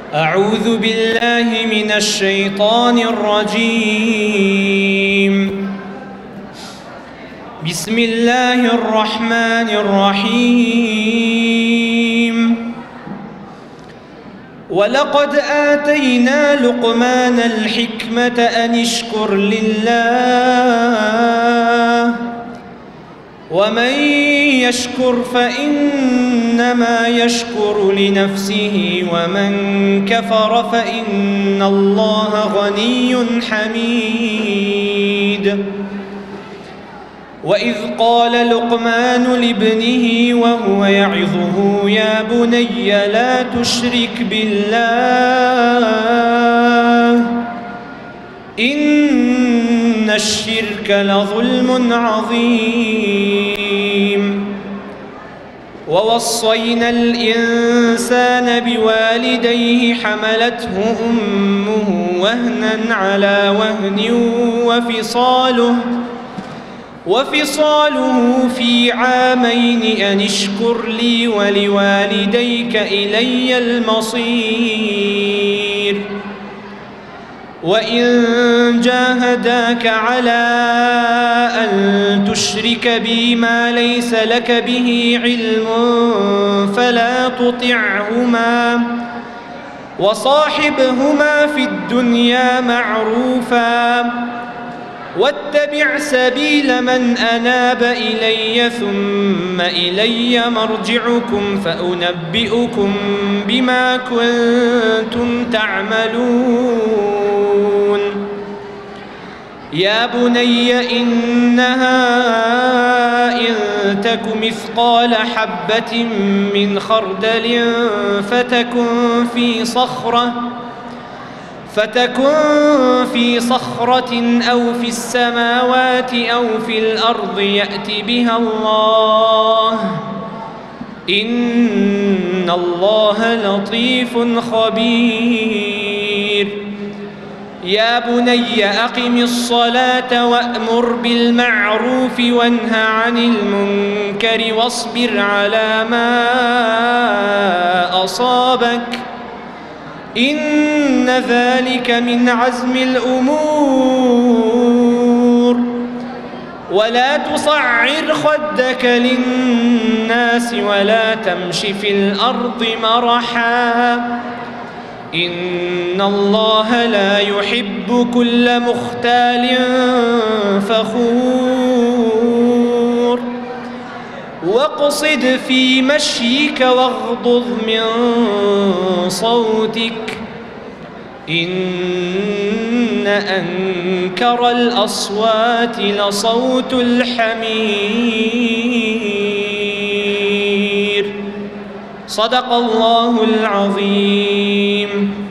أعوذ بالله من الشيطان الرجيم. بسم الله الرحمن الرحيم. ولقد آتينا لقمان الحكمة أن اشكر لله ومن يشكر فإنما يشكر لنفسه ومن كفر فإن الله غني حميد. وإذ قال لقمان لابنه وهو يعظه يا بني لا تشرك بالله إن الشرك لظلم عظيم. ووصينا الإنسان بوالديه حملته أمه وهنا على وهن وفصاله في عامين أن اشكر لي ولوالديك إلي المصير. وإن جاهداك على أن تشرك بي ما ليس لك به علم فلا تطعهما وصاحبهما في الدنيا معروفا واتبع سبيل من أناب إلي ثم إلي مرجعكم فأنبئكم بما كنتم تعملون. يا بني إنها إن تك مثقال حبة من خردل فتكن في صخرة أو في السماوات أو في الأرض يأت بها الله إن الله لطيف خبير. يا بني أقم الصلاة وأمر بالمعروف وانه عن المنكر واصبر على ما أصابك إن ذلك من عزم الأمور. ولا تصعر خدك للناس ولا تمش في الأرض مرحا إن الله لا يحب كل مختال فخور. واقصد في مشيك واغضض من صوتك إن أنكر الأصوات لصوت الحمير. صدق الله العظيم.